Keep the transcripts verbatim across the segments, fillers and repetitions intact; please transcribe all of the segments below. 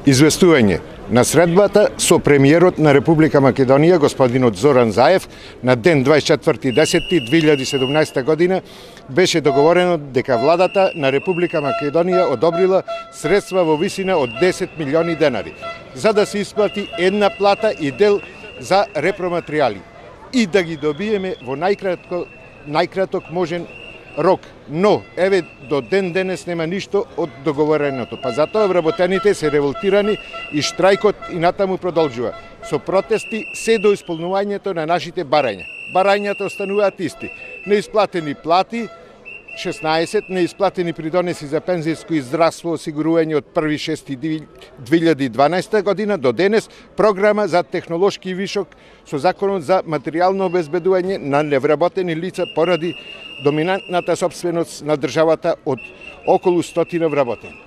Известување на средбата со премиерот на Република Македонија, господинот Зоран Заев, на ден дваесет и четврти десети две илјади и седумнаесета година беше договорено дека владата на Република Македонија одобрила средства во висина од десет милиони денари за да се исплати една плата и дел за репроматеријали и да ги добиеме во најкратко најкраток можен рок. Но, еве, до ден денес нема ништо од договореното. Па затоа вработените се револтирани и штрајкот и натаму продолжува. Со протести се до исполнувањето на нашите барања. Барањата остануваат исти. Неисплатени плати, шеснаесет, неисплатени придонеси за пензијско и здравство осигурување од први шести две илјади и дванаесета година до денес, програма за технолошки вишок со законот за материјално обезбедување на невработени лица поради доминантната собственост на државата од околу стотина вработени.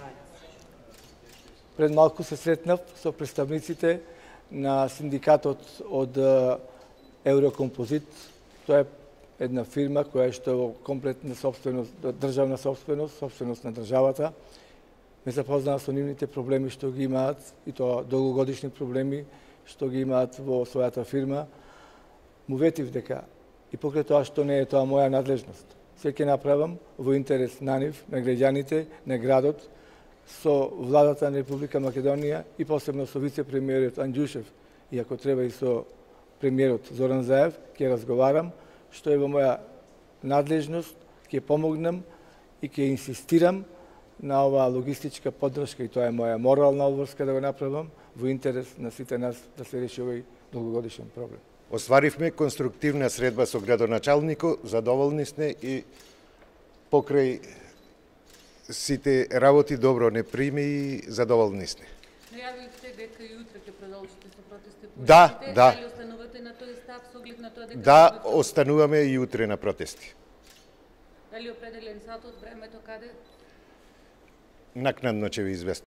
Пред малку се сретнав со представниците на синдикатот од Еврокомпозит. Тоа е една фирма која што е комплетна собственост, државна собственост, собственост на државата. Ме запознаа со нивните проблеми што ги имаат, и тоа долгогодишни проблеми што ги имаат во својата фирма. Му ветив дека и покрај тоа што не е тоа моја надлежност, се ќе направам во интерес на нив, на граѓаните, на градот, со владата на Република Македонија и посебно со вице-премиерот Анџушев, и ако треба и со премиерот Зоран Заев, ќе разговарам, што е во моја надлежност, ќе помогнам и ќе инсистирам на оваа логистичка поддршка, и тоа е моја морална обврска да го направам во интерес на сите нас да се реши овој долгогодишен проблем. Остваривме конструктивна средба со градоначалникот, задоволни сме и покрај сите работи добро не прими и задоволни сме. Најавивте дека и утре ќе продолжите со протести. Да, да. Дали останувате на тој став со оглед на тоа дека Да, остануваме и утре на протести. Дали определен сат од времето каде? Накнадно ќе ви известам.